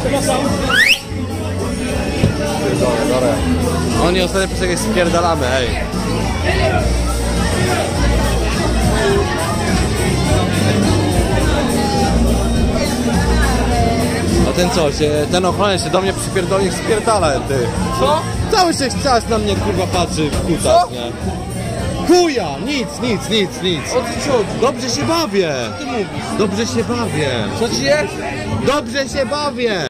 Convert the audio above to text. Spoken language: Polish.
Dobra. Oni ostatnio przez jakieś spierdalamy, hej. A ten co, ten ochroniarz się do mnie przypierdolnik spierdala, ty. Co? Cały czas na mnie kurwa patrzy w kutas, nie? Chuja! Nic. O co chodzi? Dobrze się bawię! Ty mówisz? Dobrze się bawię! Co ci jest? Dobrze się bawię!